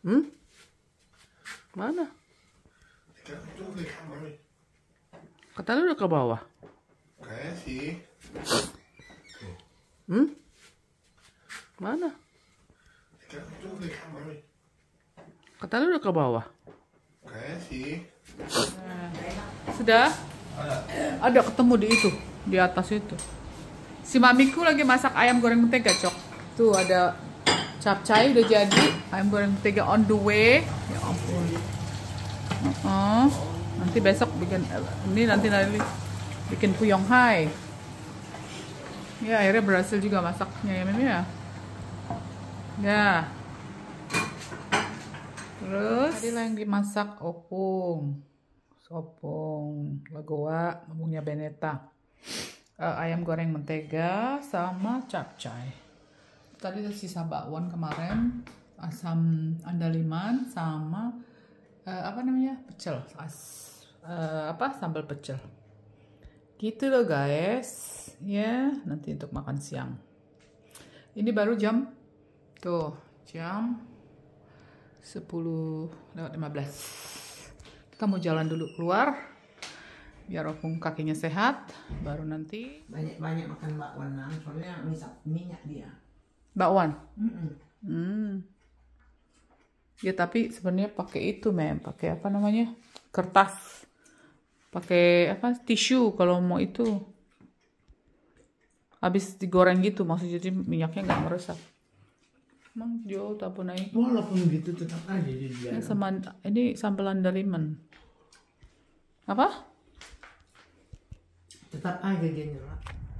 Hmm? Mana? Kata lu udah ke bawah. Kayak sih. Hmm? Mana? Kata lu udah ke bawah. Kayak sih. Sudah? Ada ketemu di itu, di atas itu. Si mamiku lagi masak ayam goreng mentega, Cok. Tuh ada capcay udah jadi, ayam goreng mentega on the way. Ya ampun. Nanti besok bikin nanti bikin puyong hai. Ya akhirnya berhasil juga masaknya ya Mimi ya. Ya. Terus tadi lah yang dimasak opung, sopong, lagoa, ngomongnya Beneta, ayam goreng mentega sama capcay. Tadi ada sisa bakwan kemarin, asam andaliman sama apa namanya pecel, sambal pecel. Gitu loh guys, ya nanti untuk makan siang. Ini baru jam 10:15. Kita mau jalan dulu keluar biar opung kakinya sehat, baru nanti banyak makan bakwan, soalnya minyak dia. Bakwan. Ya tapi sebenarnya pakai itu pakai apa namanya, kertas, pakai apa, tisu kalau mau itu. Habis digoreng gitu maksudnya, jadi minyaknya nggak meresap. Emang jauh tak pun naik. Walaupun gitu tetap aja dia. Ini sambal andaliman. Apa? Tetap aja dia nyerap.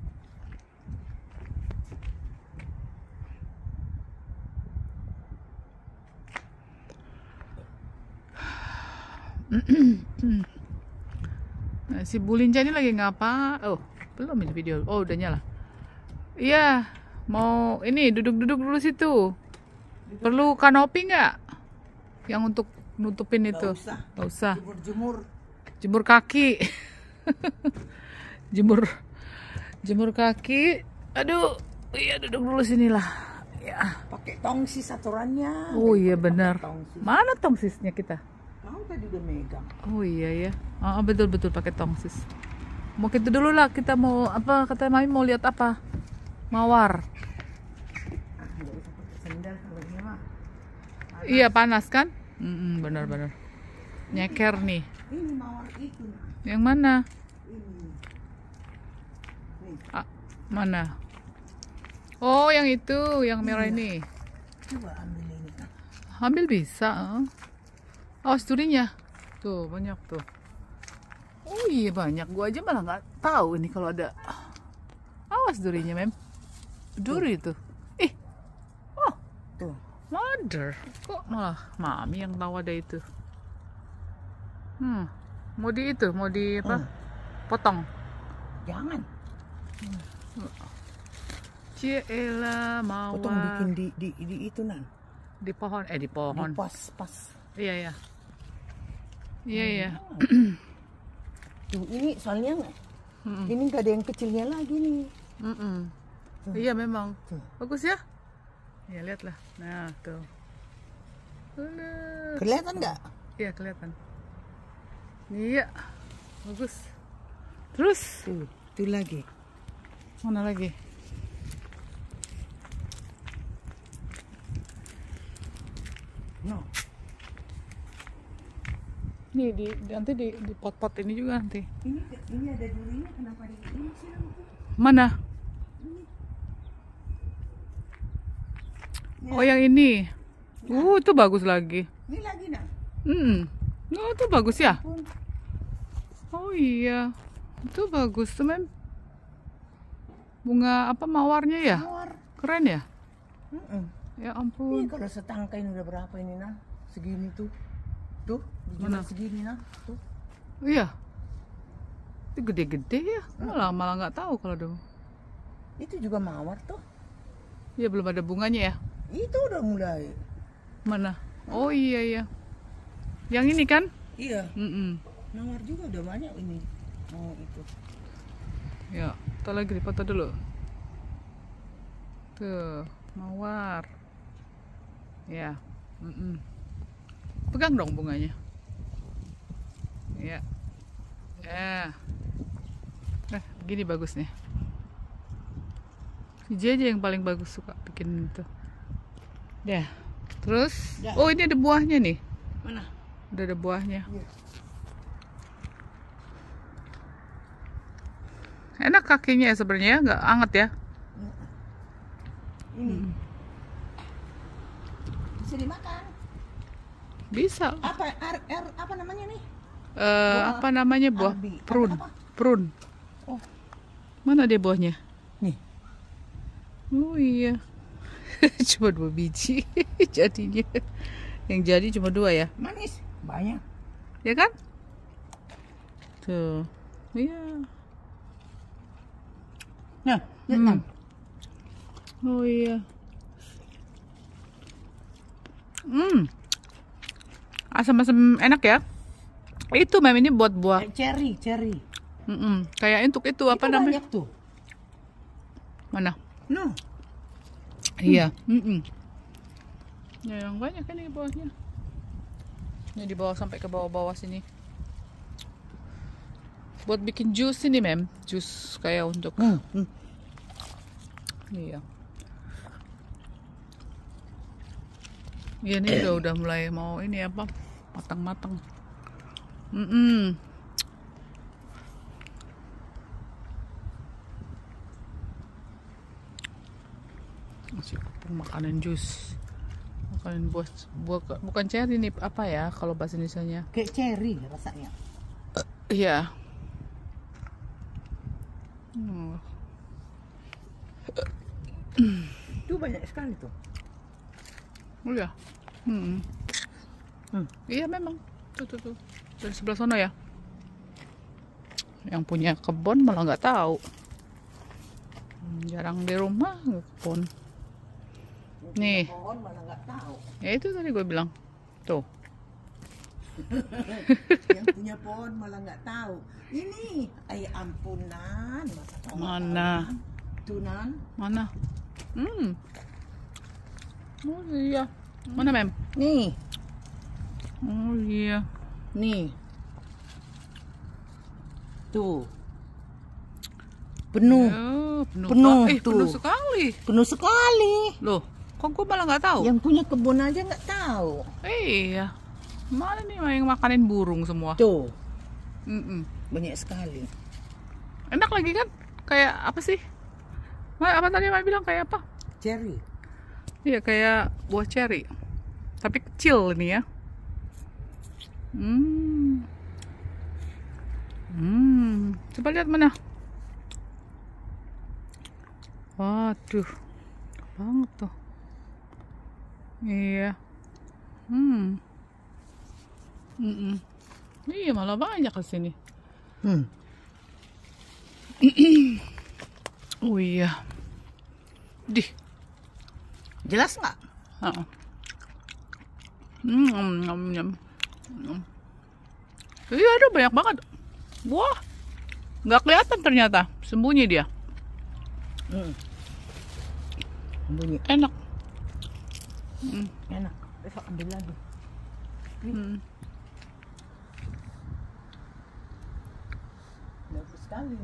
Nah, si Bulinja ini lagi ngapa? Oh, belum ini video. Oh, udah nyala. Iya, mau ini duduk-duduk dulu situ. Perlu kanopi nggak? Yang untuk nutupin itu? Nggak usah. Jemur kaki. jemur kaki. Aduh, iya duduk dulu sinilah. Ya. Pakai tongsis aturannya. Oh iya benar. Mana tongsisnya kita? Mau tadi udah megang. Oh iya ya. Betul pakai tongsis. Mau gitu dulu lah, kita mau apa? Kata Mami mau lihat apa? Mawar. Nggak usah pakai sendal kalau ini mah. Iya panas kan? Benar. Nyeker nih. Ini mawar itu. Yang mana? Ini. Mana? Oh yang itu, yang merah ini. Coba ambil ini. Ambil bisa. Awas durinya. Tuh banyak tuh. Oh iya banyak. Gua aja malah nggak tahu ini kalau ada. Awas durinya duri tuh. Oh Tuh. mother. Kok malah Mami yang tahu ada itu. Mau di apa? Potong. Jangan. Cielah mawar. Potong bikin di itu nan. Di pohon. Di pohon. Di pas. Iya. Tuh, ini soalnya ini nggak ada yang kecilnya lagi nih. Iya memang. Tuh. Bagus ya? Ya lihatlah. Nah tuh. Kelihatan nggak? Iya kelihatan. Iya. Bagus. Terus? Tuh lagi. Mana lagi? No. Nih nanti di pot-pot ini juga nanti. Ini ada durinya, kenapa di ini sih? Mana? Oh yang ini. Itu bagus lagi. Ini lagi nak. Oh itu bagus ya. Oh iya. Itu bagus tuh bunga apa mawarnya ya? Mawar. Keren ya? Ya ampun. Ini kalau setangkai ini udah berapa ini nah? Segini tuh. Tuh, Mana? segini nah. Tuh. Iya. Itu gede-gede ya. Malah nggak tahu kalau dong. Itu juga mawar tuh. Ya belum ada bunganya ya. Itu udah mulai. Mana? Oh iya. Yang ini kan? Iya. Mm-mm. Mawar juga udah banyak ini. Oh itu. Ya, foto lagi, foto dulu. Tuh, mawar. Ya. Pegang dong bunganya. Ya. Ya. Begini bagus nih. Si JJ yang paling bagus suka bikin itu. Ya. Terus, Ya. oh ini ada buahnya nih. Mana? Udah ada buahnya. Iya. Enak kakinya ya sebenarnya, nggak anget ya. Ini. Bisa dimakan. Bisa. Apa namanya nih? Apa namanya buah Arbi. prun. Apa? Prun. Oh, Mana dia buahnya? nih. Oh iya. Cuma 2 biji jadinya. Yang jadi cuma 2 ya. Manis. Banyak. Ya kan? Tuh. Iya. Nah, lihat. Oh iya. Asam-asam enak ya. Itu mem ini buat buah. Cherry. Kayak untuk itu apa Itu namanya? banyak tuh. Mana? No. Iya. Ya, yang banyak kan ini bawahnya. Ini di bawah sampai ke bawah-bawah sini. Buat bikin jus ini mem, jus kayak untuk. Iya. Iya ini udah mulai mau ini apa? Matang-matang. Masih makanan jus. Makanan buah bukan cherry nih apa ya kalau bahasa Indonesianya? Kayak cherry rasanya. Iya. Itu banyak sekali tuh. Oh iya. Iya memang. Tuh. Dari sebelah sana ya. Yang punya kebun malah nggak tahu. Jarang di rumah kebun. Nih. Pohon mana nggak tahu. Ya itu tadi gue bilang. Tuh. Yang punya pohon malah nggak tahu. Ini, ay ampunan. Masa kau nggak Mana? tahu, Nan? Tunan. Mana? Oh iya. Mana mem? Nih, Oh iya. nih. Tuh. Penuh. Ya, penuh. Penuh Penuh tuh. sekali. Penuh sekali. Loh, kok gue malah nggak tahu? Yang punya kebun aja nggak tahu. Iya. Mana nih yang makanin burung semua? Tuh, Mm-mm. banyak sekali. Enak lagi kan? Kayak apa sih? Apa tadi Mama bilang kayak apa? Cherry. Iya kayak buah cherry. Tapi kecil ini ya. Coba lihat mana? Waduh, banget tuh. Iya. Iya malah banyak ke sini. Oh iya. Dih. Jelas nggak? Iya ada banyak banget. Wah, nggak kelihatan ternyata. Sembunyi dia. Bunyi. Enak. Enak. Besok ambil lagi. Bagus sekali.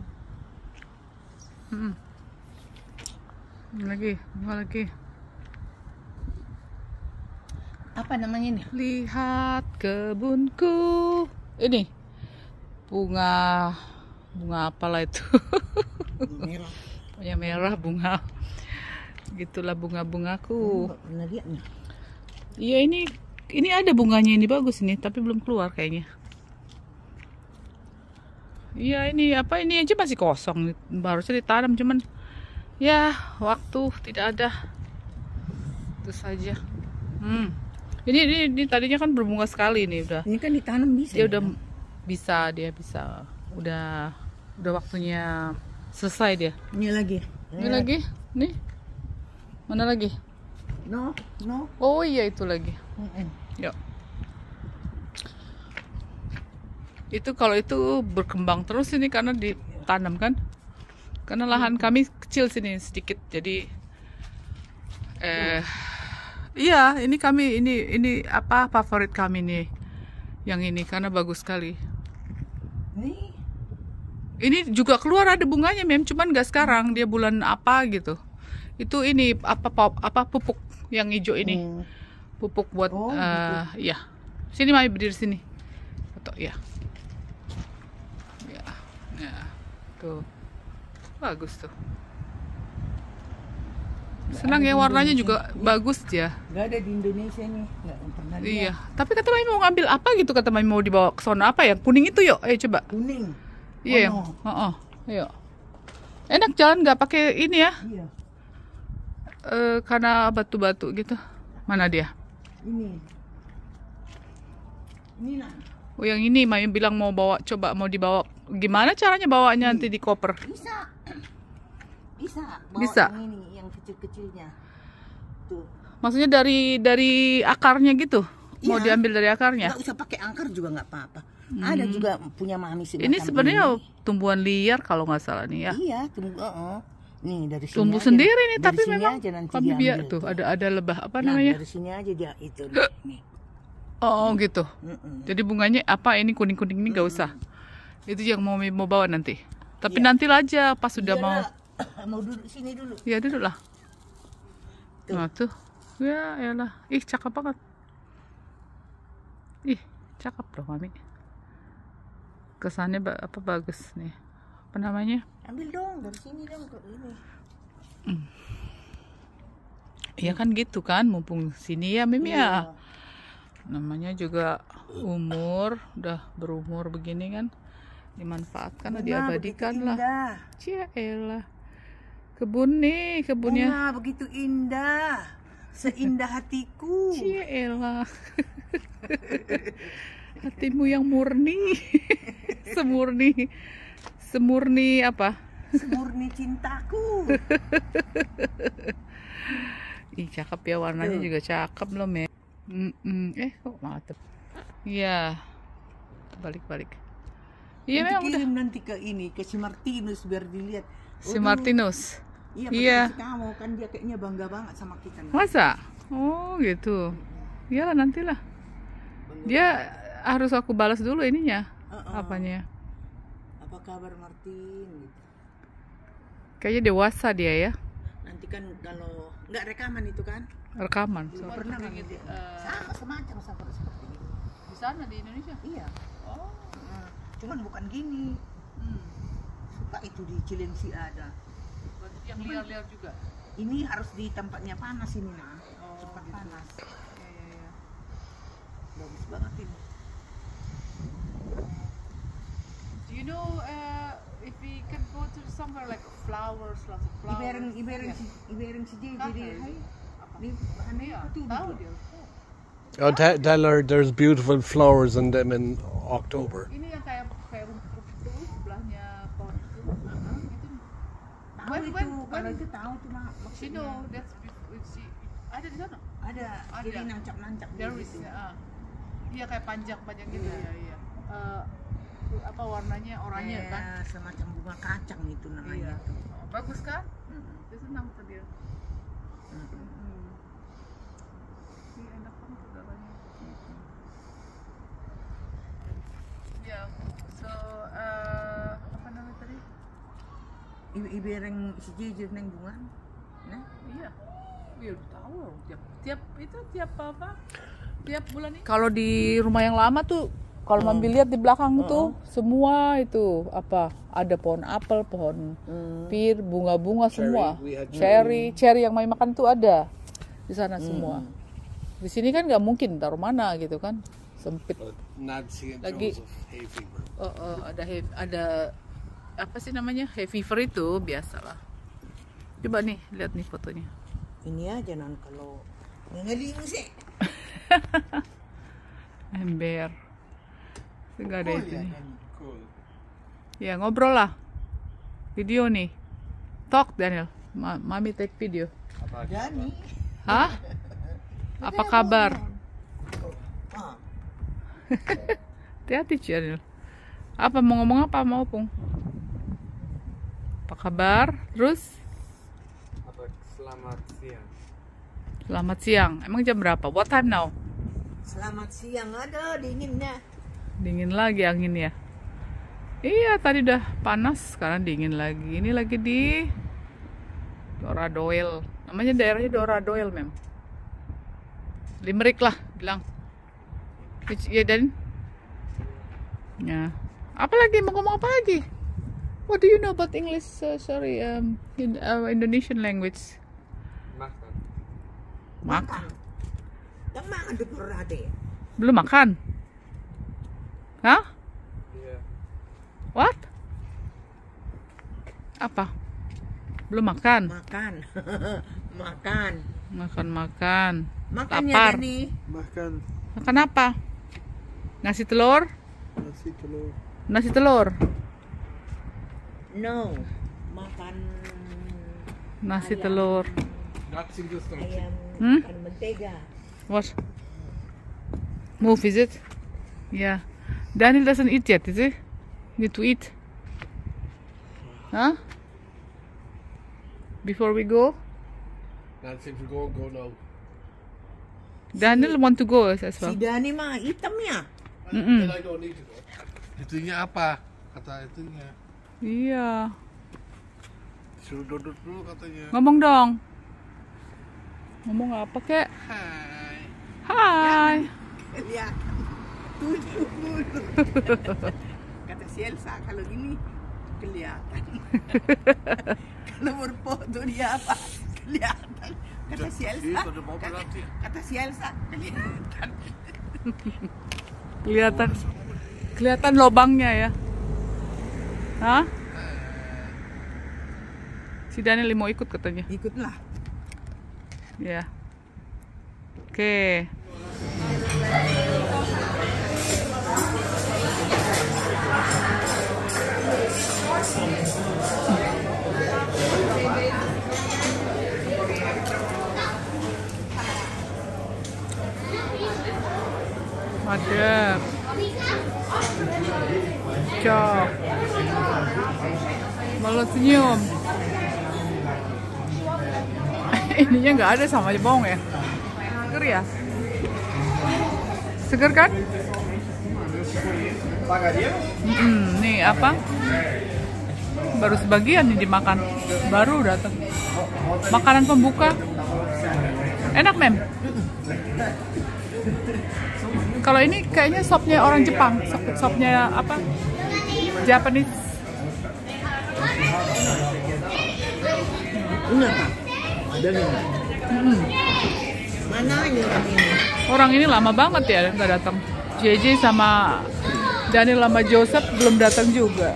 Lagi, apa lagi? Apa namanya nih? Lihat kebunku. Ini bunga apalah itu? Merah. Punya merah bunga. Gitulah bunga-bungaku. Nggak pernah lihat nih. Iya ini ada bunganya ini bagus nih, tapi belum keluar kayaknya. Iya ini apa ini aja masih kosong, harusnya ditanam cuman ya waktu tidak ada. Itu saja. Ini tadinya kan berbunga sekali nih udah. Ini kan ditanam bisa. Dia udah bisa. Udah waktunya selesai dia. Ini lagi. Ini lagi, nih. Mana lagi? No. Oh iya itu lagi. Yuk. Itu kalau itu berkembang terus ini karena ditanam kan. Karena lahan kami kecil sini sedikit, jadi Iya, ini kami ini apa favorit kami nih. Yang ini karena bagus sekali. Nih. Ini juga keluar ada bunganya, Mem, cuman nggak sekarang, dia bulan apa gitu. Itu ini apa pupuk yang hijau ini. Pupuk buat Oh, ya. Sini Mami berdiri sini. Foto ya. Ya. Ya. Tuh. Bagus tuh. Senang ya, warnanya juga bagus ya. Gak ada di Indonesia nih, nggak pernah lihat. Iya, tapi kata Mami mau ngambil apa gitu, kata Mami mau dibawa ke sono apa ya? Kuning itu yuk, ayo coba. Kuning. Iya, yang, ayo. Enak jalan nggak pakai ini ya? Iya. Karena batu-batu gitu. Mana dia? Ini. Ini nah. Oh yang ini Mami bilang mau bawa, coba mau dibawa. Gimana caranya bawanya nanti di koper? Bisa. Bisa. Bawa Bisa. Yang ini, yang kecil-kecilnya. Tuh. Maksudnya dari akarnya gitu? Mau Iya. diambil dari akarnya? Nggak usah pakai angker juga nggak apa-apa. Ada juga punya Mami sih. Ini sebenarnya tumbuhan liar kalau nggak salah nih ya. Iya, nih dari sini Tumbuh aja, sendiri nih, dari tapi sini memang aja nanti kami biar diambil tuh ada lebah apa Nah, namanya? dari sini aja dia itu nih. Oh gitu. Jadi bunganya apa ini kuning-kuning ini nggak usah. Itu yang mau bawa nanti. Tapi nanti aja pas sudah mau. Mau duduk sini dulu. Ya duduk lah. Tuh. Nah tuh. Ya elah. Ih cakep banget. Ih cakep loh Mami. Kesannya apa bagus nih. Apa namanya? Ambil dong dari sini dong ke ini. Iya kan gitu kan, mumpung sini ya Mimi ya. Namanya juga udah berumur begini kan, dimanfaatkan, diabadikan lah. Cia elah. Kebun nih, kebunnya. Bunga begitu indah, seindah hatiku. Cia elah. Hatimu yang murni. Semurni apa? Semurni cintaku. Ih cakep ya, warnanya juga cakep loh Mem. Kok mantep. Iya. Balik. Iya memang udah. Kirim nanti ke ini, ke si Martinus biar dilihat. Si Martinus. Iya. Kamu kan dia kayaknya bangga banget sama kita. Masa? Oh gitu. Iyalah nantilah. Dia harus aku balas dulu ininya. Apanya? Apa kabar Martin? Kayaknya dewasa dia ya. Nanti kan kalau nggak rekaman itu kan? Rekaman. Belum pernah kan? Sama semacam seperti ini. Di sana di Indonesia? Iya. Oh. Cuman bukan gini. Suka itu di Cilengsi ada. Yang liar-liar juga. Ini harus di tempatnya panas ini nah. Tempat panas. Iya. Bagus banget ini. Do you know if we can go to somewhere like flowers, lots of flowers? Ibereng si Jay jadi ini bahannya itu Tahu dia. Oh, tell her there's beautiful flowers in them in October. Ini yang kayak rumput itu sebelahnya pohon itu. tahu itu kalau itu tahu cuma She maksudnya know that's ada di sana. ada jadi nancap-nancap There is. gitu. Iya kayak panjang-panjang gitu ya. Iya. Apa warnanya oranye kan? Kayak semacam bunga kacang itu namanya. Iya. Bagus kan? Dia senang tuh dia. Iya enak banget udaranya. Ya, so apa namanya tadi? Ibereng si Jay neng bunga. Nah, Iya. Iya tahu. Tiap apa? Tiap bulan ini. Kalau di rumah yang lama tuh, kalau Mami lihat di belakang tuh semua itu apa? Ada pohon apel, pohon pir, bunga-bunga semua. we had Cherry yang Mami makan tuh ada di sana semua. Di sini kan nggak mungkin taruh mana gitu kan, sempit. But Nancy and Lagi- Joseph hay fever. Ada apa sih namanya? Hay fever itu biasalah. Coba nih, lihat nih fotonya. ini aja non kalau ngeling sih. Ember. Enggak ada itu nih. Cool. Ya ngobrol lah. Video nih. Talk Daniel. Mami take video. Jadi Hah? Apa kabar? Hati-hati Daniel. Apa mau ngomong apa mau Pung? Apa kabar? Terus? Selamat siang. Selamat siang. Emang jam berapa? What time now? Selamat siang. Ada dinginnya. Dingin lagi angin ya. Iya, tadi udah panas, sekarang dingin lagi. Ini lagi di Doradoil. Namanya daerahnya Doradoil, Mem. Limerick lah, bilang. Ya, dan ya. Apa lagi? Mau ngomong apa lagi? What do you know about English? Indonesian language? Makan. Yang makan di Dorade. Belum makan? Hah? What? Apa? Belum makan? Makan. Makan. Makan. Makannya Lapar. Dani. Makan Makan apa? Nasi telur? nasi telur. Nasi telur? No. Makan Nasi telur. ayam Hmm? makan mentega. What? Move, is it? Yeah. Daniel doesn't eat yet, is he? Need to eat. Huh? Before we go? Nancy, if you go now. Daniel want to go as Si well. Dani mah hitam ya. Mm-mm. Then I don't need to go. Itunya apa? Kata itunya. Iya. Suruh duduk dulu katanya. Ngomong dong. Ngomong apa kek? Hai. Hai. Kelihatan. Tujuh mulut. Kata si Elsa kalau gini kelihatan. Kalau berfoto dia apa? Kelihatan. Kata si Elsa. Itu ada mobil nanti. Kata si Elsa kelihatan. Kelihatan lobangnya ya. Hah? Si Daniel mau ikut katanya. Ikutlah. Ya. Oke. Madep. Cok. Malah senyum. Ininya nggak ada sama aja bohong ya. Seger ya? Seger kan? Nih apa? Baru sebagian nih dimakan. Baru datang. Makanan pembuka. Enak, Mem. Kalau ini kayaknya sopnya orang Jepang. Sopnya apa? Japanese. Enggak, Pak. Ada nih. Mana ini orang ini? Orang ini lama banget ya nggak datang. JJ sama Daniel sama Joseph belum datang juga.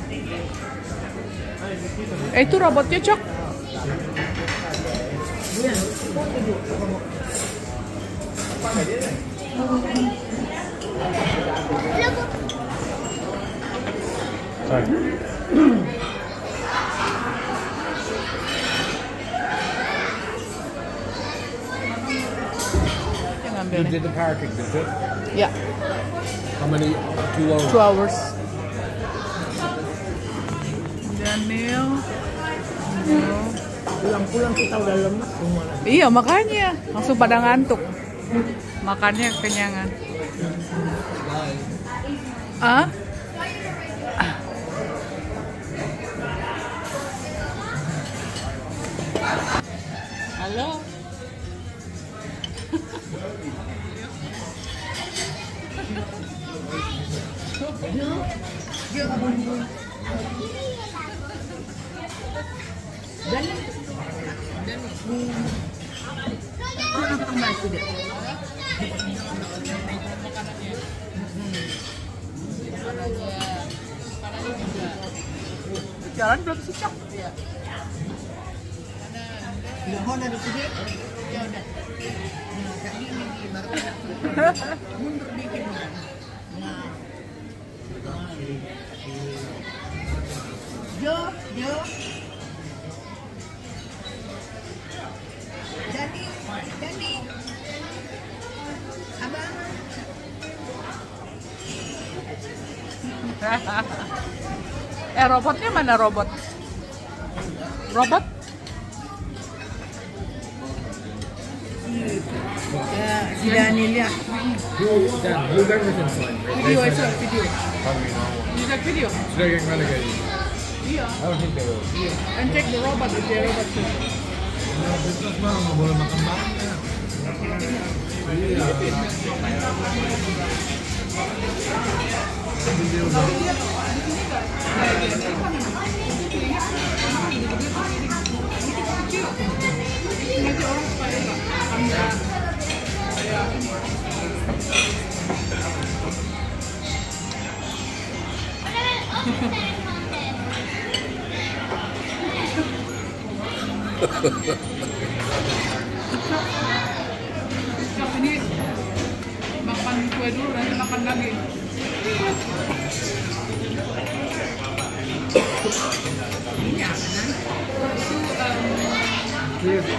Itu robotnya, Cok. Sorry. Dia ngambil You nih. did the parking, did you? Ya, How many? 2 hours. 2 hours. Daniel. Pulang-pulang kita udah lemas semua lagi. Iya, makanya langsung pada ngantuk. Makannya kenyangan. Ah? Halo. Jalan belum sih, Cok? Udah mau dari sini? Ya udah. Nah, kayak gini nih, baru mundur dikit. Nah. Jo. Jadi. Abang. Robotnya mana robot? Robot? Ya, si Daniel lihat. Video aja, video. Bisa video. They're getting relegated. Iya. I don't think they will. And check the robot, if the robot too. Terus mah nggak boleh makan barengnya. Nanti orang supaya nggak anda kayak Siap, ini makan kue dulu, nanti makan lagi. Ini apa nan? Itu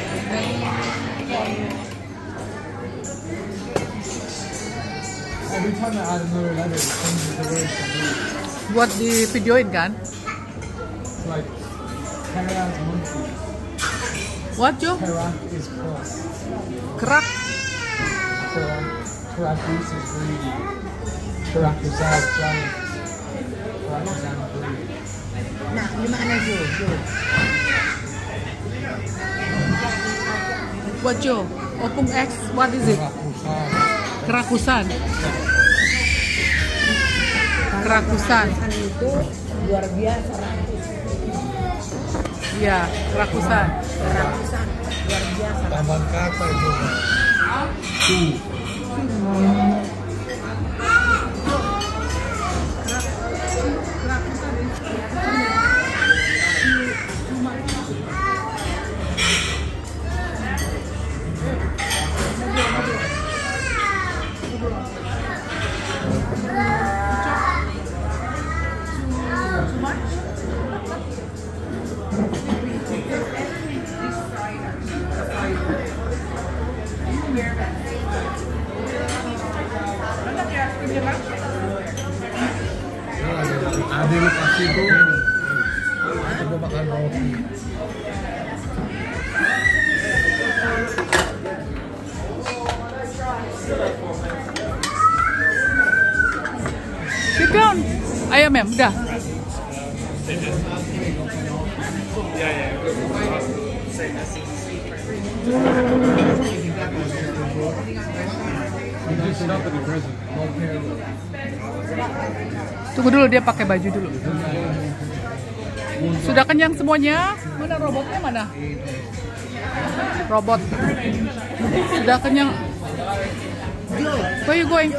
Every time I add another letter, it changes the word to me. buat di videoin kan? It's like Karak monkey. What Jo? Karak is cross. Kerak. Karakus is greedy. Karakusai is giant. Karakusan is greedy. Nah, gimana Jo? What Jo? Opung X, what is it? Karakusan. Kerakusan. Kerakusan. Itu luar biasa rakus. Iya, kerakusan. Rakusan luar biasa. Tambahan kata itu. Ada lokasi itu. Coba makan roti. Sit down. Ayo mem, udah. You just sit up in the prison. Long hair. Tunggu dulu, dia pakai baju dulu. Sudah kenyang semuanya? Mana robotnya mana? Robot. Sudah kenyang. Where you going?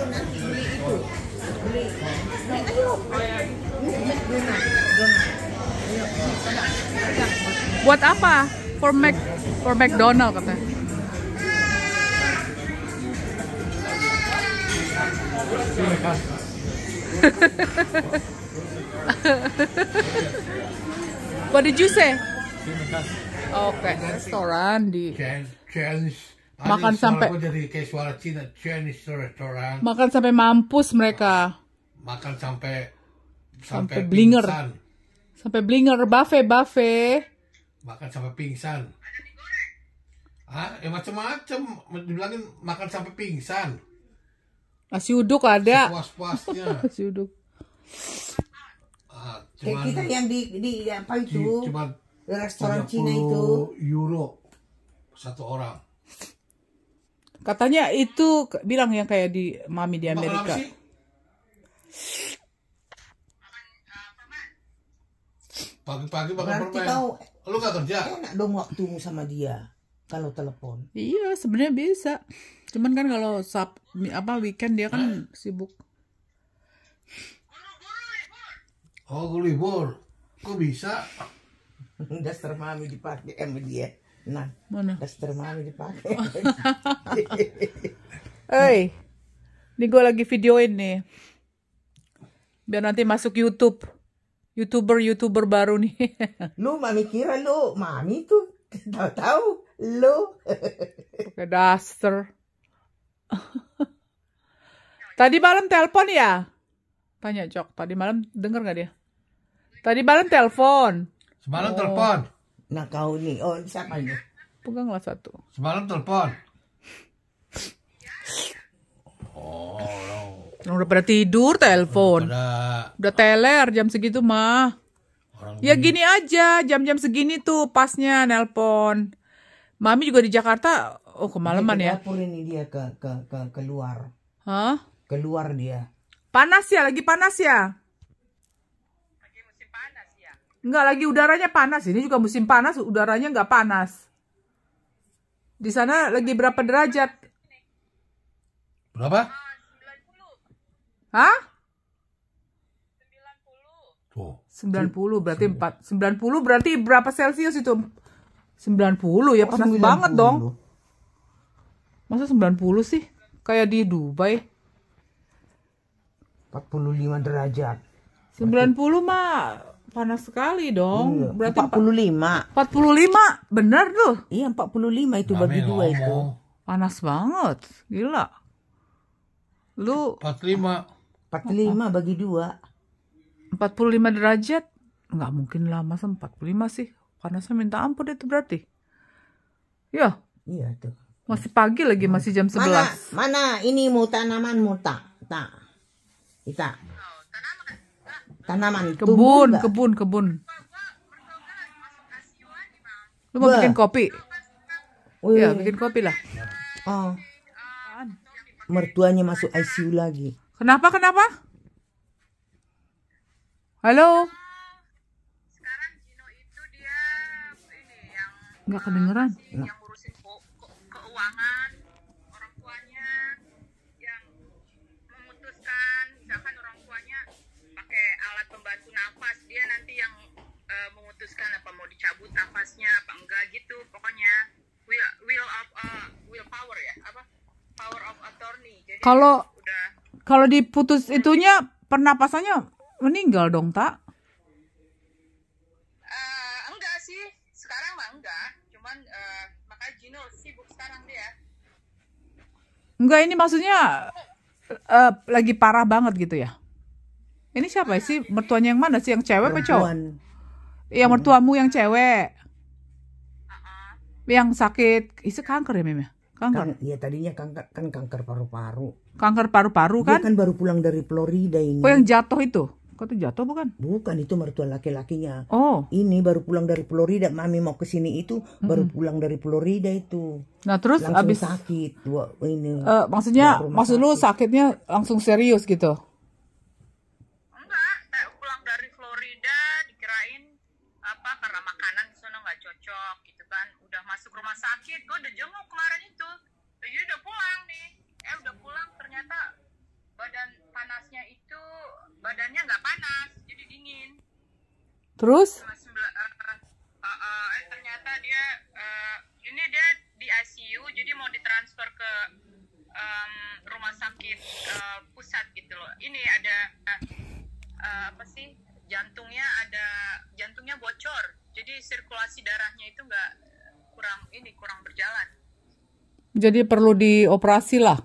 Buat apa? For McDonald katanya. What did you say? Oke, restoran di Chinese. Makan sampai- Kok jadi kayak suara Cina. Chinese restoran. makan sampai mampus mereka. Makan sampai blinger. pingsan. Sampai blinger, buffet. Makan sampai pingsan. Ah, ya macam-macam. Dibilangin makan sampai pingsan. Nasi uduk ada. Puas-puasnya. Nasi uduk. Ah, Kayak cuman kita yang di apa itu? cuman Restoran Cina 30 itu. euro satu orang. Katanya itu bilang yang kayak di Mami di Makan apa Amerika. sih? Pagi-pagi makan Berarti permen. kau Lu gak kerja? enak dong waktumu sama dia kalau telepon. Iya, sebenarnya bisa. Cuman kan kalau weekend dia kan sibuk. Oh, gue libur. Kok bisa? Daster mami dipakai sama dia. Nah, Mana? daster mami dipakai. Hey, ini gue lagi videoin nih. Biar nanti masuk YouTube. YouTuber baru nih. Lu mami kira lu mami tuh tahu lu. Pakai daster. Tadi malam telepon ya? Tanya Jok, tadi malam denger gak dia? Tadi malam telepon. Semalam telepon. Nah kau nih, oh siapa nih? Peganglah satu. Semalam telepon. Udah pada tidur telepon. Pada Udah teler jam segitu mah. orang Ya gini aja, jam-jam segini tuh pasnya nelpon. Mami juga di Jakarta, oh kemalaman Dia ya. ke dapur ini dia keluar. Hah? Keluar dia. Panas ya, lagi panas ya? Lagi musim panas ya? Enggak, lagi udaranya panas. Ini juga musim panas, udaranya nggak panas. Di sana lagi berapa derajat? berapa? Hah? Tuh. 90 berarti 90 berarti berapa Celcius itu? 90 ya, panas 90. banget dong. Masa 90 sih? Kayak di Dubai. 45 derajat. 90 mah panas sekali dong. Iya, Berarti 45. 45, benar tuh. Iya 45 itu Mami bagi dua itu. ngomong. Panas banget, gila. Lu 45. 45 bagi dua. 45 derajat? Nggak mungkin lah, masa 45 sih? Panasnya minta ampun itu berarti. Ya, Iya tuh. masih pagi lagi, masih jam 11. Mana ini mau tanamanmu tak? Kita. Tanaman Kebun, tumbuh nggak? kebun. Lu mau bikin kopi? Wih. Ya, bikin kopi lah. Oh. Mertuanya masuk ICU lagi. Kenapa? Halo? Sekarang Gino itu dia ini yang Nggak kedengeran. yang ngurusin keuangan orang tuanya, yang memutuskan misalkan orang tuanya pakai alat pembantu nafas, dia nanti yang memutuskan apa mau dicabut nafasnya apa enggak gitu. Pokoknya will power ya, apa power of attorney. Jadi Kalau udah kalau diputus itunya pernapasannya meninggal dong, tak? enggak sih, sekarang mah enggak. Cuman makanya Gino sibuk sekarang dia. Enggak, ini maksudnya lagi parah banget gitu ya. Ini siapa sih? Mertuanya yang mana sih? Yang cewek apa cowok? Perempuan. Iya, mertuamu yang cewek. Yang sakit, itu kanker ya, Mem? Kanker. Iya tadinya kanker paru-paru. Kanker paru-paru Dia kan? kan baru pulang dari Florida ini. Oh, yang jatuh itu. Kata jatuh bukan? Bukan, itu mertua laki-lakinya. Oh. Ini baru pulang dari Florida. Mami mau ke sini itu baru pulang dari Florida itu. Nah, terus Langsung abis sakit. Ini. maksudnya Rumah maksud lu sakitnya langsung serius gitu. Enggak, pulang dari Florida dikirain apa karena makanan di sana nggak cocok gitu kan. Udah masuk rumah sakit, gue udah jenguk kemarin itu. Jadi udah pulang nih. Udah pulang ternyata panasnya itu badannya nggak panas, jadi dingin. Terus? Ternyata dia ini dia di ICU, jadi mau ditransfer ke rumah sakit pusat gitu loh. Ini ada apa sih, jantungnya bocor, jadi sirkulasi darahnya itu kurang berjalan. Jadi perlu dioperasi lah.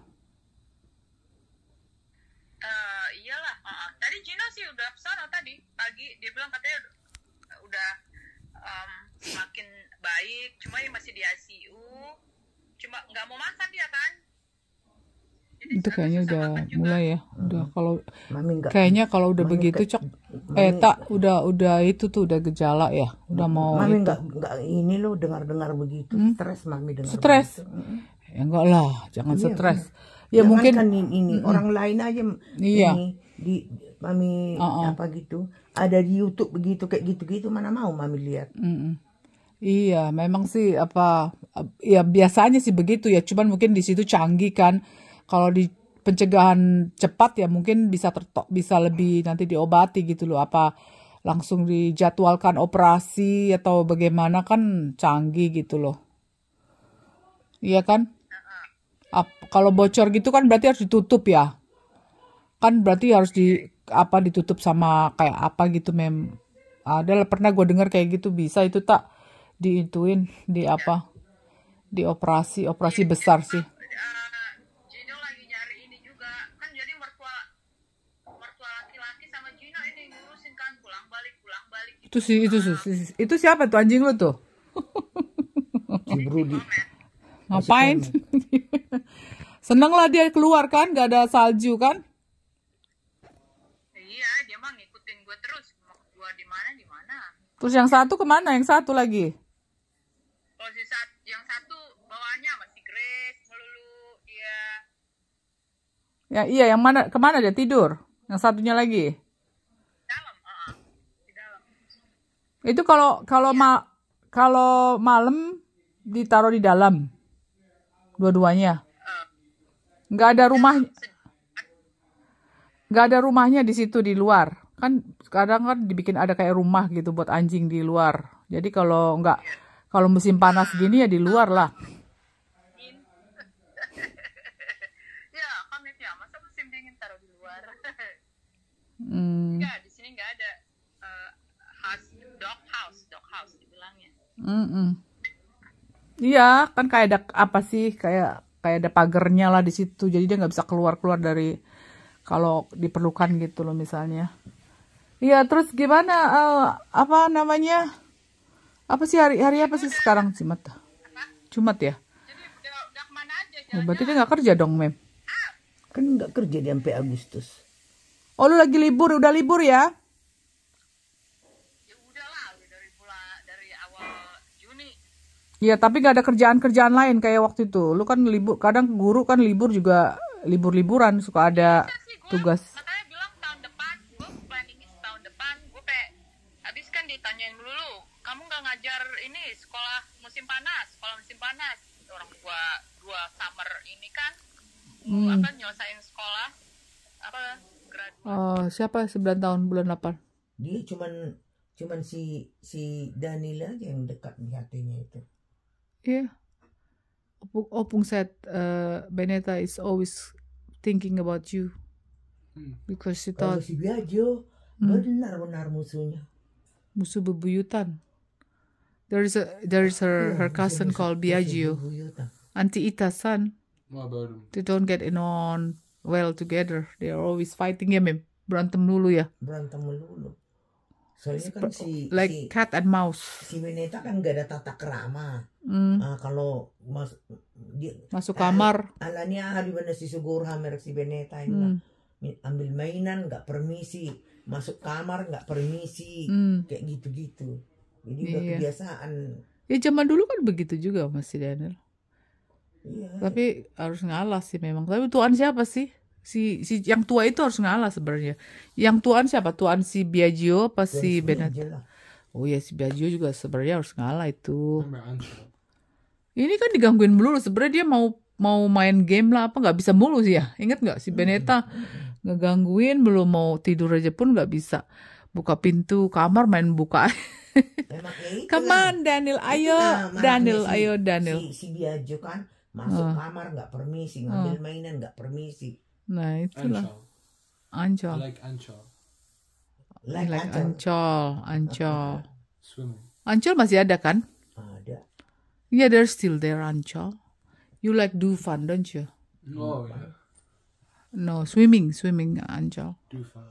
Iyalah. Tadi Gina sih udah kesana tadi pagi, dia bilang katanya udah semakin baik, cuma dia masih di ICU, cuma nggak mau makan dia kan. Jadi Itu kayaknya susah udah makan juga. mulai ya. Udah kalau Mami enggak. kayaknya kalau udah Mami begitu enggak- Cok, tak udah itu tuh udah gejala ya. Udah mau Mami itu. enggak ini loh dengar begitu. Stres Mami dengar. Stres. begitu. Ya enggak lah, jangan Iya, stres. benar. Ya mungkin Jangankan ini orang lain aja Iya. ini di Mami apa gitu. Ada di YouTube begitu kayak gitu-gitu, mana mau Mami lihat. iya, memang sih apa ya biasanya sih begitu ya. Cuman mungkin di situ canggih kan. Kalau di pencegahan cepat ya mungkin bisa lebih nanti diobati gitu loh. Apa langsung dijadwalkan operasi atau bagaimana kan canggih gitu loh. Iya kan? Kalau bocor gitu kan berarti harus ditutup ya. Kan berarti harus ditutup sama kayak apa gitu Ada pernah gue dengar kayak gitu bisa itu tak diintuin dioperasi besar sih. Gino lagi nyari ini juga kan, jadi mertua laki-laki sama Gino ini ngurusin kan pulang balik Itu siapa tuh anjing lu tuh? Si Brudi. Ngapain? Seneng lah dia keluar kan, gak ada salju kan? Terus yang satu kemana? Yang satu lagi? Kalau yang satu bawaannya masih Grace melulu dia. Ya iya, yang mana? Kemana dia tidur? Yang satunya lagi? Dalam, di dalam. Itu kalau malam ditaruh di dalam, dua-duanya. Nggak ada rumahnya di situ di luar. Kan kadang kan dibikin ada kayak rumah gitu buat anjing di luar. Jadi kalau musim panas gini ya di luar lah. Ya, kami ya, masa musim dingin taruh di luar. Hmm. Enggak, di sini enggak ada dog house dibilangnya. Iya, kan kayak ada apa sih? Kayak ada pagernya lah di situ. Jadi dia nggak bisa keluar dari kalau diperlukan gitu loh misalnya. Iya, terus gimana? Apa namanya? Apa sih hari apa sih sekarang Jumat? Jumat ya? Jadi udah kemana aja? Oh, berarti dia nggak kerja dong, Mem? Kan nggak kerja di sampai Agustus. Oh, lu lagi libur? Udah libur ya? Ya udahlah, dari awal Juni. Iya, tapi nggak ada kerjaan lain kayak waktu itu. Lu kan libur, kadang guru kan libur juga libur-liburan suka ada tugas. Makanya bilang tahun depan, gue planningnya setahun depan, gue kayak habis kan ditanyain dulu, kamu nggak ngajar ini sekolah musim panas. Orang dua summer ini kan, apa nyelesain sekolah, apa graduate. Siapa 9 tahun bulan 8? Dia cuman si Danila aja yang dekat di hatinya itu. Iya. Opung said Beneta is always thinking about you because she Kalau thought si Biagio benar-benar musuhnya. musuh bebuyutan. There is her cousin called Biagio, Auntie Ita's son. What about him? They don't get on well together. They are always fighting ya, Mem. Berantem dulu ya. Berantem melulu. Soalnya kan Like cat and mouse. si Beneta kan gak ada tata kerama. Kalau Masuk kamar. alanya hari benar si Sugur Hamer si Beneta ini ambil mainan nggak permisi, masuk kamar nggak permisi, kayak gitu-gitu. Jadi udah Iya. kebiasaan. Ya zaman dulu kan begitu juga Mas Daniel. Iya. Tapi harus ngalah sih memang. Tapi tuan siapa sih? Si yang tua itu harus ngalah sebenarnya. Yang tuan siapa? Tuan si Biagio apa si Beneta? Aja lah. Oh ya si Biagio juga sebenarnya harus ngalah itu. Remember Anshel? Ini kan digangguin mulu sebenarnya dia mau main game lah apa nggak bisa mulu sih ya. Ingat nggak si Beneta ngegangguin belum mau tidur aja pun nggak bisa. Buka pintu kamar main buka. Memang itu Come lah. on Daniel, ayo Nah, Daniel, makanya ayo Daniel. Si Biagio kan masuk kamar nggak permisi, ngambil mainan nggak permisi. Nah itulah Anshel. I Ancol. like Anshel. I like Ancol. Swimming. Ancol masih ada kan? Ada. Yeah, they're still there Ancol. You like Dufan, don't you? Oh yeah. No, swimming Ancol. Dufan.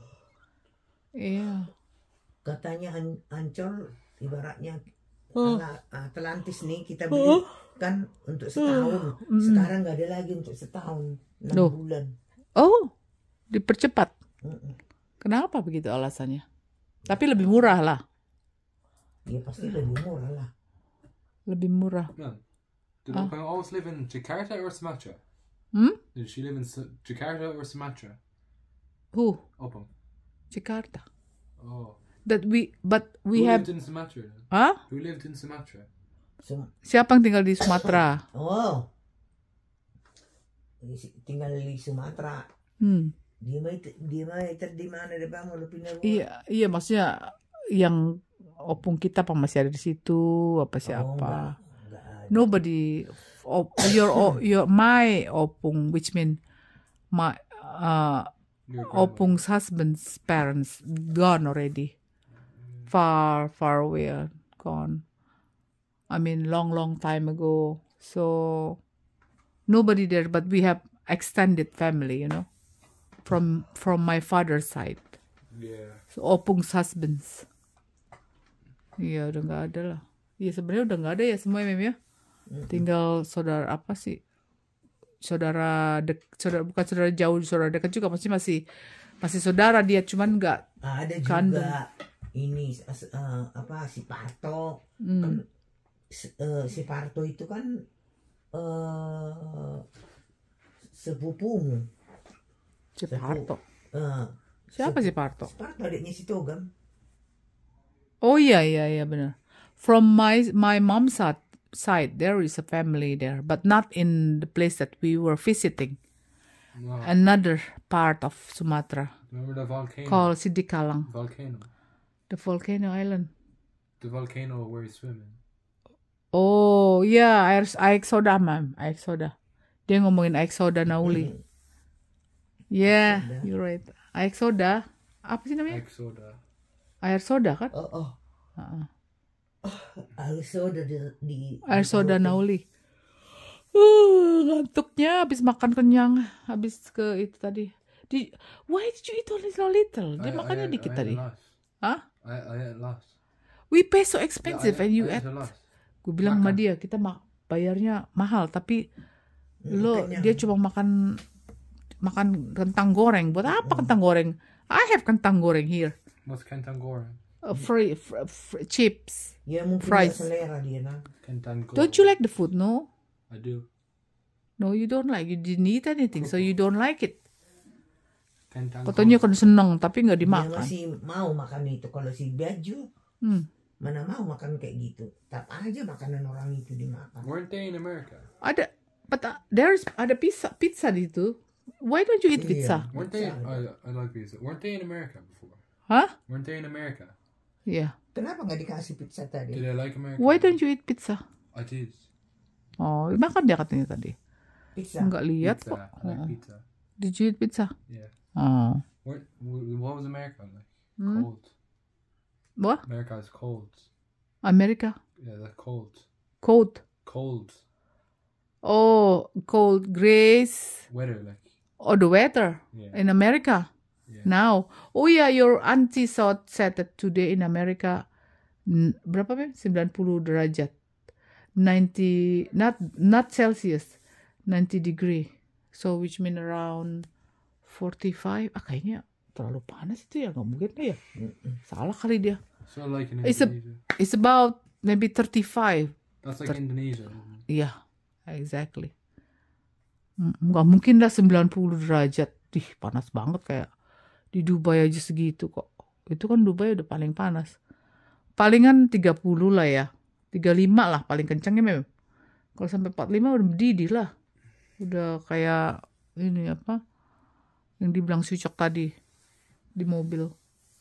Iya. Katanya Ancol ibaratnya Atlantis nih kita beli kan untuk setahun. Sekarang nggak ada lagi untuk setahun, 6 Loh. bulan. Oh, dipercepat. Kenapa begitu alasannya? Tapi lebih murah lah. Ya pasti lebih murah lah. Lebih murah. Man, did Opang always live in Jakarta or Sumatra? Did she live in Jakarta or Sumatra? Who? Opang. Jakarta. Oh. But we Who have. lived in Sumatra then? Hah? Who lived in Sumatra? Siapa yang tinggal di Sumatera? Oh. Tinggal di Sumatera. Dia mah di mana deh bang? Udah pindah rumah. Iya maksudnya yang opung kita apa masih ada di situ apa siapa? Enggak ada. Nobody. Your my opung, which mean my Your grandmother. opung's husband's parents gone already, far away, gone. I mean, long time ago. So nobody there, but we have extended family, you know, from my father's side. Yeah. So, opung's husbands. Iya udah nggak ada lah. Iya sebenarnya udah nggak ada ya semua Mem ya. Tinggal saudara apa sih? Saudara bukan saudara jauh, saudara dekat juga masih saudara dia, cuman nggak Ada juga. kandung. ini si Parto kan, si Parto itu kan sepupumu. Si Parto. Eh, Siapa si Parto? Parto adiknya si Togam. Oh iya benar. From my mom's side there is a family there, but not in the place that we were visiting. No. Another part of Sumatra Remember the volcano? called Sidikalang, Volcano. the volcano island. The volcano where you swim in. Oh yeah, air soda, ma'am. Air soda. Dia ngomongin air soda Nauli. Yeah, you're right. Air soda. Apa sih namanya? Like soda. Air soda kan? Oh. Air soda di Air soda Nauli. Ngantuknya habis makan kenyang, habis ke itu tadi. Why did you eat only so little? Dia makannya dikit tadi. Hah? I ate lots. We pay so expensive and you I ate. ate a lot. Gue bilang sama dia, kita bayarnya mahal, tapi dia cuma makan kentang goreng. Buat apa kentang goreng? I have kentang goreng here. What's kentang goreng? Free chips. Ya mungkin Fries. dia selera dia nah. Kentang goreng. Don't you like the food? No. I do. No, you don't like. You didn't eat anything, so you don't like it. Kentang Katanya goreng. kan seneng, tapi nggak Dia dimakan. masih mau makan itu. Kalau si Baju mana mau makan kayak gitu. Tak aja makanan orang itu dimakan. Weren't they in America? Ada, but ada pizza di situ. Why don't you eat pizza? Weren't they? I like pizza. Weren't they in America before? Hah? Weren't they in America? Yeah. Kenapa nggak dikasih pizza tadi? Did I like America? Why don't you eat pizza? I did. Oh, makan dia katanya tadi. Pizza. Nggak lihat Pizza. kok. I like pizza. Did you eat pizza? Yeah. Oh. What was America like? Hmm? Cold. What? America is cold. America? Yeah, that's cold. Cold. Cold. Oh, cold. Grace. Weather, like. Oh, the weather Yeah. in America. Yeah. Now. Oh yeah, your auntie said that today in America, berapa Beb? 90 derajat. 90, not Celsius, 90 degree. So which mean around 45. Kayaknya terlalu panas itu ya, nggak mungkin ya. Salah kali dia. So like in It's Indonesia. It's about maybe 35. That's like Indonesia. Isn't it? Iya, exactly. Nggak mungkin dah 90 derajat. Panas banget kayak di Dubai aja segitu kok. Itu kan Dubai udah paling panas. Palingan 30 lah ya. 35 lah paling kencangnya memang. Kalau sampai 45 udah mendidih lah. Udah kayak ini apa? Yang dibilang Sucok tadi di mobil.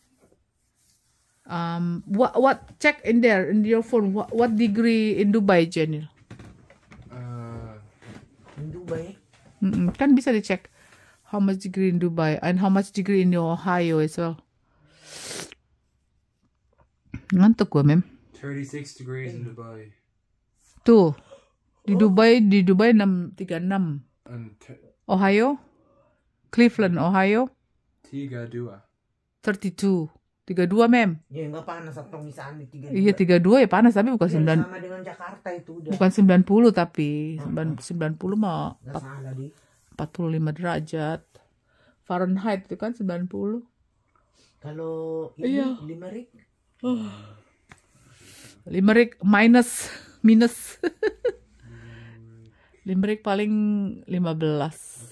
What check in there in your phone? What degree in Dubai, Jenil? In Dubai. Kan bisa dicek how much degree in Dubai and how much degree in Ohio as well. Ngantuk gue, Mem. 36 degrees in Dubai. Tuh. Di Dubai 36. And Ohio? Cleveland, Ohio? 32. 32. 32, Mem. Ya nggak panas atau misalnya 32. Iya, 32 ya panas tapi bukan 9. Sama dengan Jakarta itu udah. Bukan 90 tapi 90 mah Nggak salah di. 45 derajat. Fahrenheit itu kan 90. Kalau ini Iya. Limerick. Limerick minus. Limerick paling 15.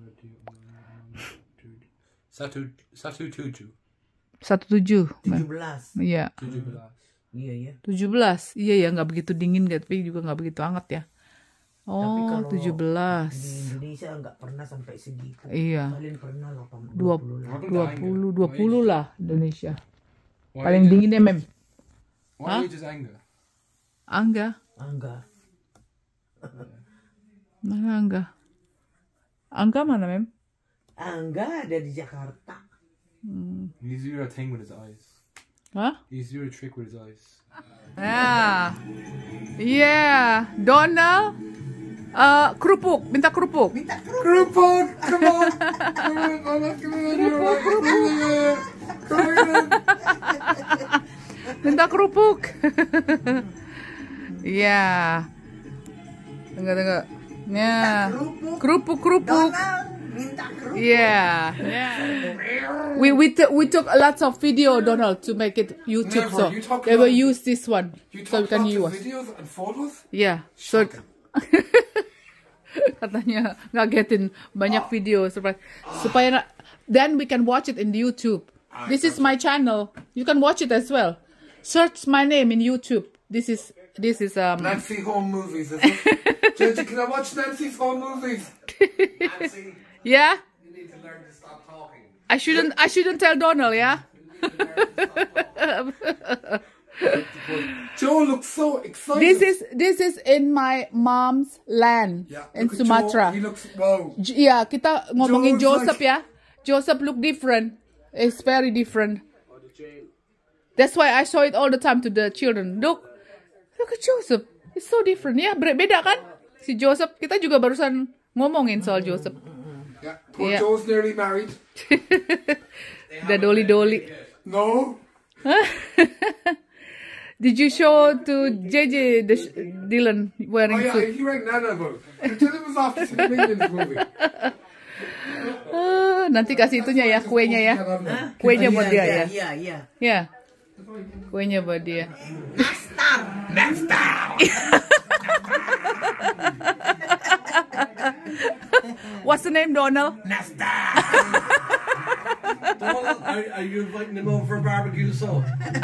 17. 17. 17. Iya. 17. Iya ya. 17. Iya ya, nggak begitu dingin tapi juga nggak begitu hangat ya. Tapi Oh, kalau 17. Di Indonesia nggak pernah sampai segitu. Iya. Paling pernah 20 lah. 20 lah Indonesia. Why Paling you dingin ya, Mem. Why you just anger? Angga. Enggak. Mana Angga? Angga mana, Mem? Enggak ada di Jakarta. He's doing a thing with his eyes. Hah? He's doing a trick with his eyes. Yeah. Yeah. Donald. Kerupuk. Minta kerupuk. Kerupuk! Come on! Minta kerupuk. Iya. Tengok. Ya. Kerupuk. Donald minta kerupuk. Yeah. We took lots of video, Donald, to make it YouTube. Never. So You took they will lots- use this one You so we took can lots of use. videos and photos? Yeah. So katanya ngagetin banyak video supaya then we can watch it in YouTube. This is my channel. You can watch it as well. Search my name in YouTube. This is Nancy Home Movies, is it? Gigi, can I watch Nancy's Home Movies? Nancy, yeah. you need to learn to stop talking. I shouldn't tell Donald, yeah. Joe looks so excited. This is in my mom's land in look at Sumatra. Joe. He looks, wow. Yeah, kita ngomongin Joe's Joseph like- ya. Joseph look different. It's very different. That's why I show it all the time to the children. Look at Joseph. It's so different. Ya, beda kan? Si Joseph, kita juga barusan ngomongin soal Joseph. Yeah, poor Yeah. Joe's nearly married. The dolly. No. Did you show to JJ Dylan wearing Oh yeah, suit? he rang Nana about it. Until it was after the Minions movie. Nanti kasih itunya ya, kuenya ya. Kuenya buat dia ya. Iya. Ya. Kuenya buat dia. What's the name, Donald? Donald, are you inviting him over for a barbecue? So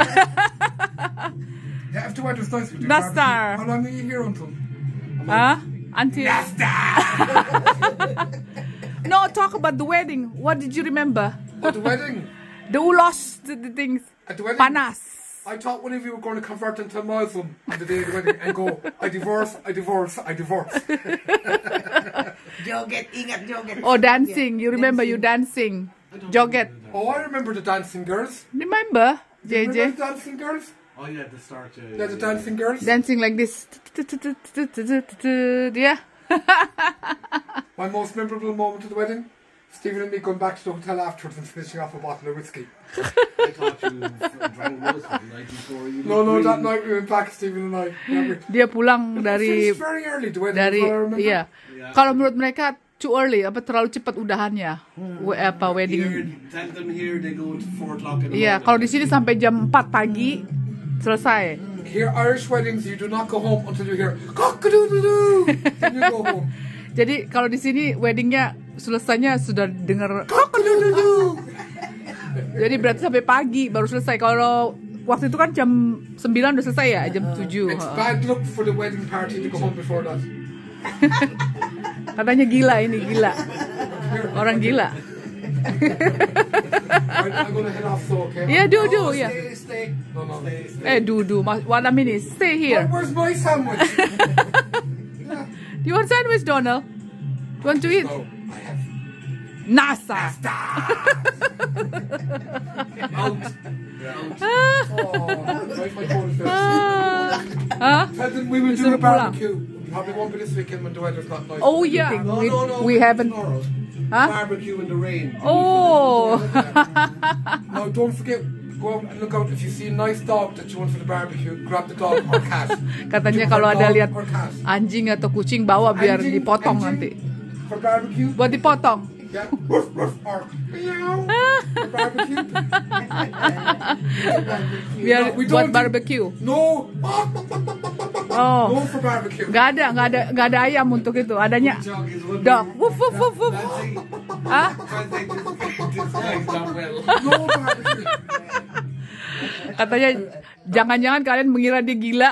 Yeah, if the weather's nice, we do Nastar. barbecue. How long are you here until? Huh? Until. No, talk about the wedding. What did you remember? At the wedding? The who lost the things. At the wedding? Panas. I thought one of you were going to convert into a Muslim on the day of the wedding and go, I divorce. Joget, ingat joget. Oh, dancing. You remember you dancing. Joget. Oh, I remember the dancing girls. Remember, Remember JJ? the dancing girls? oh yeah, the start. Yeah, the dancing girls. Dancing like this. Yeah. My most memorable moment of the wedding, Stephen and me going back to the hotel afterwards and finishing off a bottle of whiskey. I thought you drank most of the night before. You No, looked that really- night we went back, Stephen and I. Remember? Dia pulang We dari finished very early, the wedding. is what I remember. iya. Kalau menurut mereka too early, terlalu cepat udahannya. Here, Wedding. tell them here they go to 4 o'clock in the Iya, morning. kalau di sini sampai jam 4 pagi selesai. Here, Irish weddings, you do not go home until you hear cock-a-doodle-doo. Then you go home. Jadi kalau di sini weddingnya selesainya sudah dengar. Cock-a-doodle-doo. Jadi berarti sampai pagi baru selesai. Kalau waktu itu kan jam 9 udah selesai ya, jam 7. It's bad luck for the wedding party to go home before that. Katanya gila ini, gila. Orang gila. Right, I'm going to head off, so, okay? Yeah, do, yeah. Stay. No, no. Do. What I mean is, stay here. Where's my sandwich? Do you want sandwich, Donald? You want to eat? No, I have. NASA. Oh, right, my phone is there. Huh? Tell them we will do Disuruh a pulang. barbecue. Probably won't be this weekend when the weather's not nice. Oh yeah. No, We haven't. tomorrow. Huh? Barbecue in the rain. Oh. No, don't forget, go out and look out. If you see a nice dog that you want for the barbecue, grab the dog or cat. Katanya Do kalau for ada dog lihat or cat. anjing atau kucing bawa biar Anjing, dipotong anjing. nanti. For barbecue, Buat dipotong. yeah, woof, woof, or meow. For barbecue. Biar No, we buat don't do- barbecue. No. Oh. No for barbecue. Nggak ada ayam untuk itu. Adanya dog. Woof woof woof woof. Hah? No barbecue. Katanya jangan-jangan kalian mengira dia gila.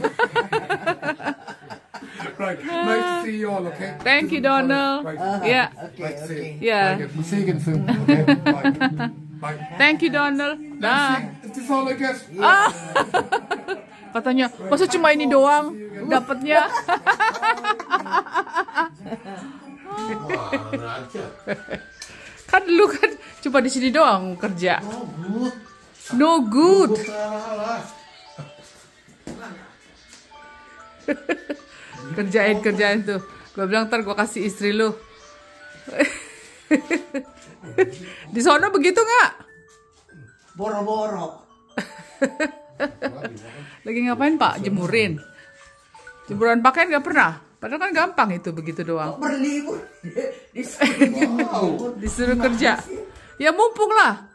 Right, nice to see you all, okay? Thank you, Donald. Right. Yeah. Nice to see you. Yeah. Right, we'll see you again soon. Okay? Bye. Bye. Thank you, Donald. Dah. Is this all I get? Katanya, masa cuma ini doang dapatnya? Kan dulu kan cuma di sini doang kerja. No good. Kerjain tuh. Gue bilang ntar gue kasih istri lu. Di sono begitu nggak? Boro-boro. Lagi ngapain Pak? Jemuran pakaian nggak pernah? Padahal kan gampang itu begitu doang. Berlibur. Disuruh Disuruh kerja. Ya mumpung lah.